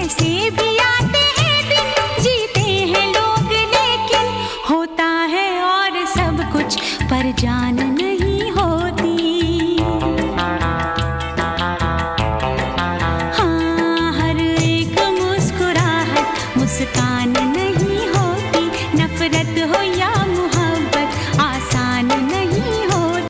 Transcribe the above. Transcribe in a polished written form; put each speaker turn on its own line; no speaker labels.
ऐसे भी आते हैं दिन, जीते हैं लोग लेकिन होता है और सब कुछ, पर जान नहीं होती। हाँ, हर एक मुस्कुराहट मुस्कान नहीं होती, नफरत हो